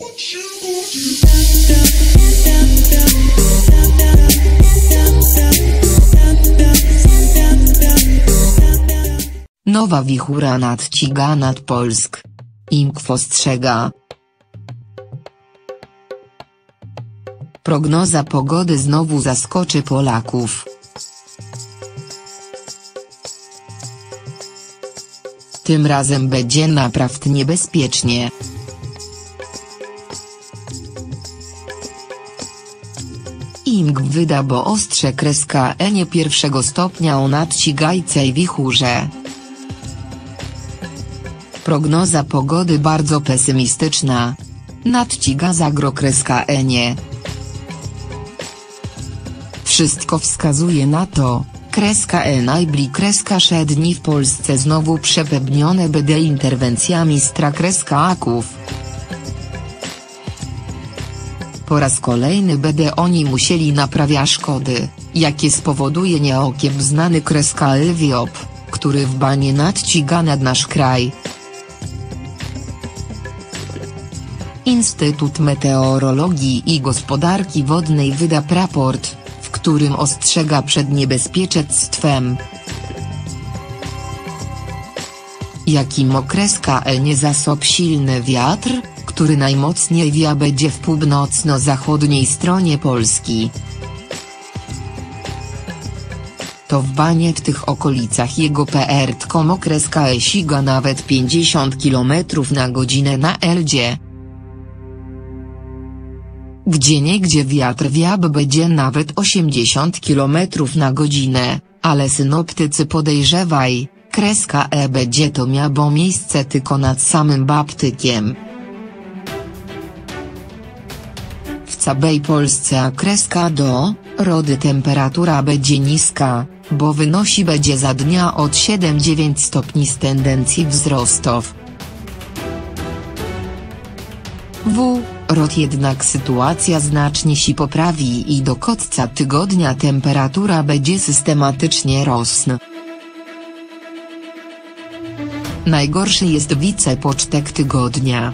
Nowa wichura nadciąga nad Polsk. IMKW ostrzega. Prognoza pogody znowu zaskoczy Polaków. Tym razem będzie naprawdę niebezpiecznie. IMKW wyda bo ostrze nie pierwszego stopnia o nadciągającej wichurze. Prognoza pogody bardzo pesymistyczna. Nadciąga zagro nie. Wszystko wskazuje na to, najbliższe dni w Polsce znowu przepełnione będą interwencjami aków. Po raz kolejny będą oni musieli naprawiać szkody, jakie spowoduje nieokiełznany Elwiop, który w banie nadciąga nad nasz kraj. Instytut Meteorologii i Gospodarki Wodnej wyda raport, w którym ostrzega przed niebezpieczeństwem, jakim nie zasób silny wiatr, który najmocniej wia będzie w północno-zachodniej stronie Polski. To w banie w tych okolicach jego prędkość sięga nawet 50 km na godzinę na eldzie. Gdzieniegdzie wiatr wiab będzie nawet 80 km na godzinę, ale synoptycy podejrzewaj, będzie to miało miejsce tylko nad samym Bałtykiem. W całej Polsce rody temperatura będzie niska, bo wynosi będzie za dnia od 7–9 stopni z tendencji wzrostów. Jednak sytuacja znacznie się poprawi i do końca tygodnia temperatura będzie systematycznie rosnąć. Najgorszy jest początek tygodnia.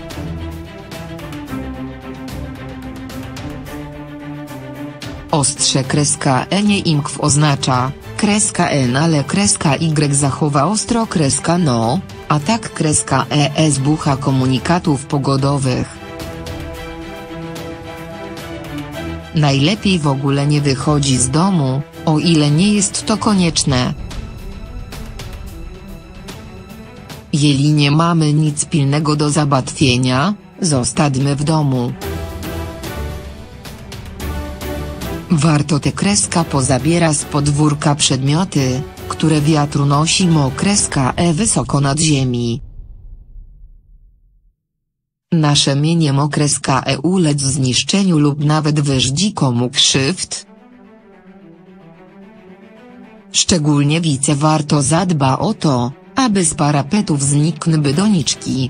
Ostrze nie IMKW oznacza, ale Y zachowa ostro no, a tak bucha komunikatów pogodowych. Najlepiej w ogóle nie wychodzi z domu, o ile nie jest to konieczne. Jeżeli nie mamy nic pilnego do załatwienia, zostańmy w domu. Warto te pozabierać z podwórka przedmioty, które wiatr unosi wysoko nad ziemi. Nasze mienie ulec zniszczeniu lub nawet wyrządzi komu krzywd. Szczególnie warto zadba o to, aby z parapetów zniknęły doniczki.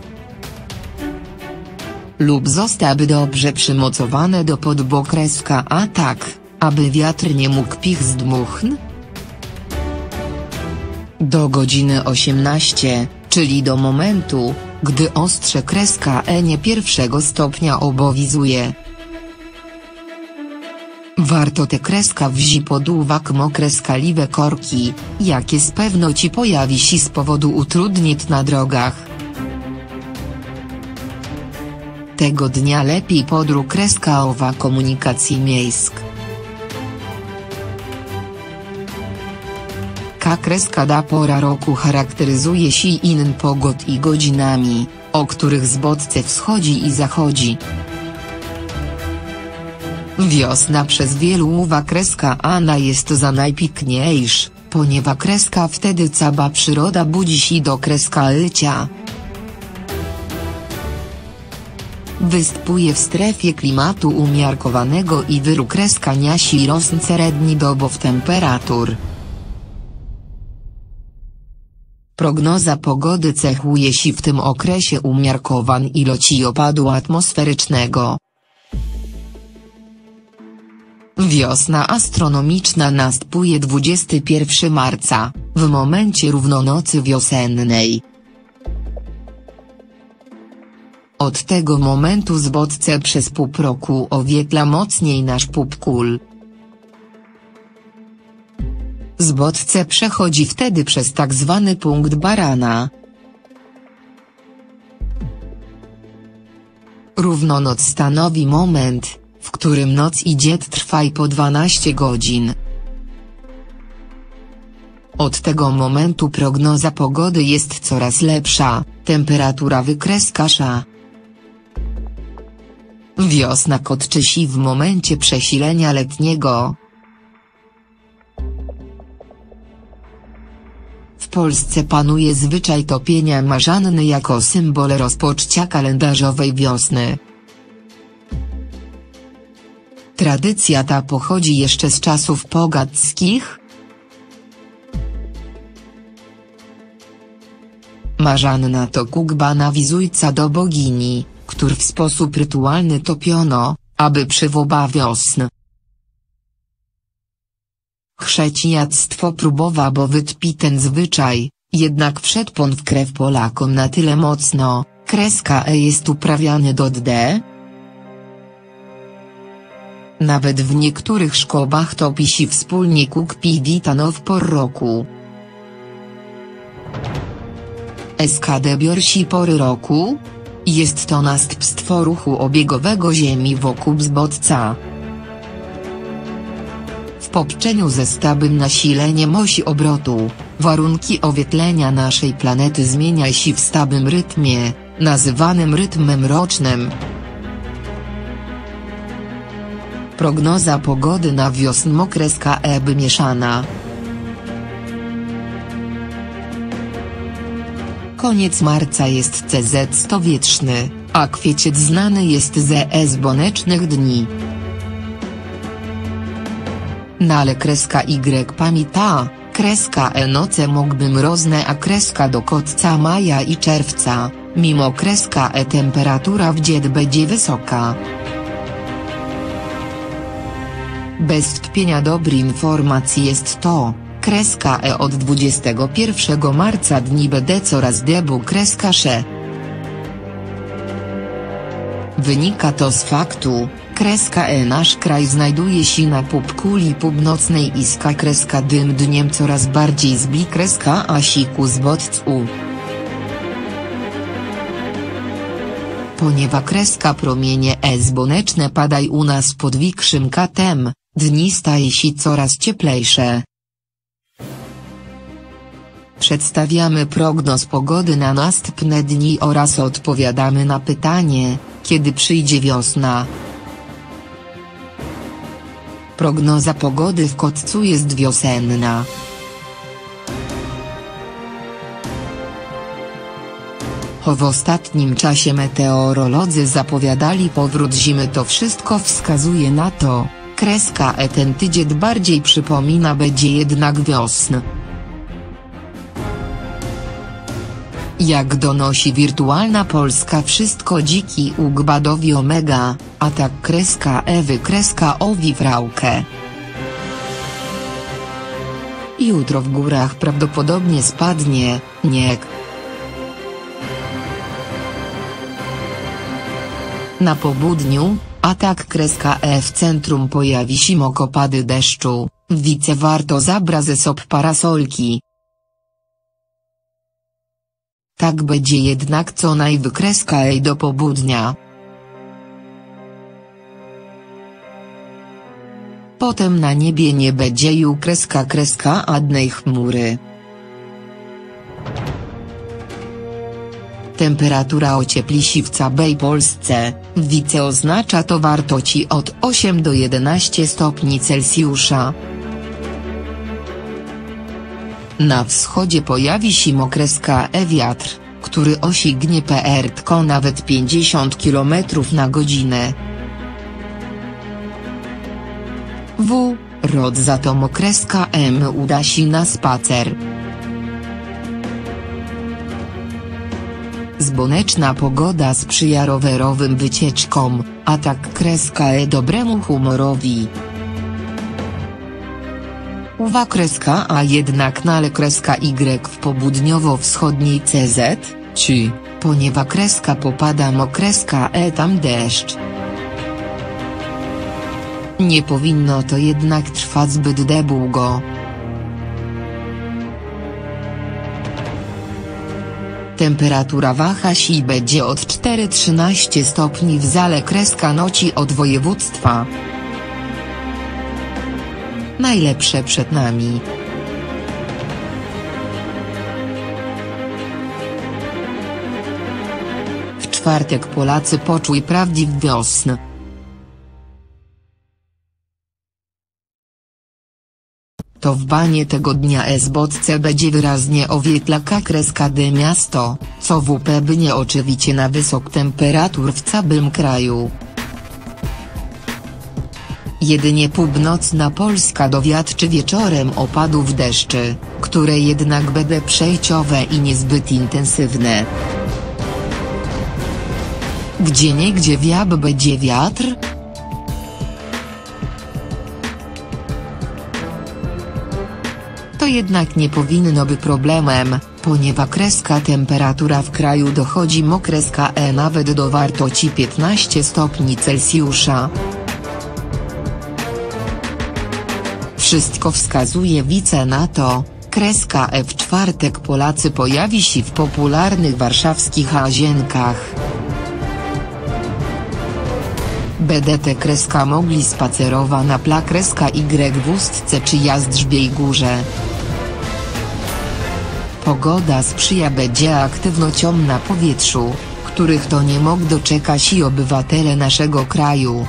Lub zostały dobrze przymocowane do podbokreska a tak, aby wiatr nie mógł ich zdmuchnąć. Do godziny 18, czyli do momentu, gdy ostrze nie pierwszego stopnia obowiązuje. Warto te wzi pod uwagę skaliwe korki, jakie z pewnością pojawi się z powodu utrudnień na drogach. Tego dnia lepiej podróg owa komunikacji miejsk. Ta pora roku charakteryzuje się innym pogod i godzinami, o których zbodce wschodzi i zachodzi. Wiosna przez wielu uważana jest za najpiękniejsza, ponieważ wtedy cała przyroda budzi się do lcia. Występuje w strefie klimatu umiarkowanego i wielu niasi rosną średni dobow temperatur. Prognoza pogody cechuje się w tym okresie umiarkowaną ilością opadu atmosferycznego. Wiosna astronomiczna następuje 21 marca, w momencie równonocy wiosennej. Od tego momentu zbocce przez pół roku owietla mocniej nasz półkul. Zbocce przechodzi wtedy przez tak zwany punkt barana. Równonoc stanowi moment, w którym noc i dzień trwa i po 12 godzin. Od tego momentu prognoza pogody jest coraz lepsza, temperatura wykreskasza. Wiosna kotczysi w momencie przesilenia letniego. W Polsce panuje zwyczaj topienia marzanny jako symbol rozpoczęcia kalendarzowej wiosny. Tradycja ta pochodzi jeszcze z czasów pogackich. Marzanna to kugba nawiązująca do bogini, którą w sposób rytualny topiono, aby przywoła wiosnę. Chrześcijaństwo próbowało wytpić ten zwyczaj, jednak wszedł on w krew Polakom na tyle mocno, jest uprawiany do d. Nawet w niektórych szkołach topi się wspólnie kugbi witano w por roku. SKD biorsi pory roku? Jest to następstwo ruchu obiegowego Ziemi wokół zbocca. W połączeniu ze stałym nasileniem osi obrotu, warunki oświetlenia naszej planety zmienia się w stałym rytmie, nazywanym rytmem rocznym. Prognoza pogody na wiosnę mieszana. Koniec marca jest CZ wieczny, a kwieciec znany jest z słonecznych dni. Ale Y pamięta, noce mogły mrozne a do końca maja i czerwca, mimo temperatura w dzień będzie wysoka. Bez wątpienia dobrej informacji jest to, od 21 marca dni będą coraz dłuższe. Wynika to z faktu, nasz kraj znajduje się na półkuli północnej i dym dniem coraz bardziej zbli asi ku zboccu. Ponieważ promienie słoneczne padają u nas pod większym kątem, dni staje się coraz cieplejsze. Przedstawiamy prognoz pogody na następne dni oraz odpowiadamy na pytanie, kiedy przyjdzie wiosna. Prognoza pogody w Kotcu jest wiosenna. W ostatnim czasie meteorolodzy zapowiadali powrót zimy. To wszystko wskazuje na to, ten tydzień bardziej przypomina będzie jednak wiosnę. Jak donosi Wirtualna Polska, wszystko dziki ugbadowi omega, a tak owi frałkę. Jutro w górach prawdopodobnie spadnie śnieg. Na południu, a tak w centrum pojawi się mokopady deszczu, wice warto zabrać ze sobą parasolki. Tak będzie jednak co najwyżej do południa. Potem na niebie nie będzie już żadnej chmury. Temperatura ociepli się w całej Polsce, wice oznacza to wartości od 8 do 11 stopni Celsjusza. Na wschodzie pojawi się wiatr, który osiągnie prędkość nawet 50 km/h. Za to uda się na spacer. Słoneczna pogoda sprzyja rowerowym wycieczkom, a tak dobremu humorowi. A jednak nale Y w południowo-wschodniej CZ, ponieważ kreska popada mokreska tam deszcz. Nie powinno to jednak trwać zbyt długo. Temperatura waha się będzie od 4–13 stopni w zależności noci od województwa. Najlepsze przed nami. W czwartek Polacy poczuj prawdziw wiosnę. To w banie tego dnia SBOTC będzie wyraźnie oświetlaka kreska de miasto, co WP nie oczywiście na wysok temperatur w całym kraju. Jedynie północna Polska dowiadczy wieczorem opadów deszczy, które jednak będą przejściowe i niezbyt intensywne. Gdzieniegdzie będzie wiatr. To jednak nie powinno być problemem, ponieważ kreska temperatura w kraju dochodzi mokreska nawet do wartości 15 stopni Celsjusza. Wszystko wskazuje na to, kreska w czwartek Polacy pojawi się w popularnych warszawskich łazienkach. BDT kreska mogli spacerowa na pla kreska Y w Ustce czy Jastrzębiej Górze. Pogoda sprzyja będzie aktywnościom na powietrzu, których to nie mogą doczekać i obywatele naszego kraju.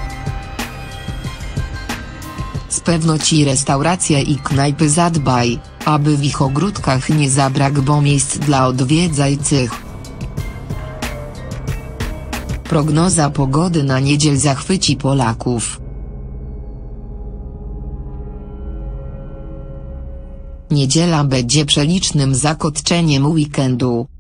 Z pewnością restauracje i knajpy zadbaj, aby w ich ogródkach nie zabrakło miejsc dla odwiedzających. Prognoza pogody na niedzielę zachwyci Polaków. Niedziela będzie przelicznym zakończeniem weekendu.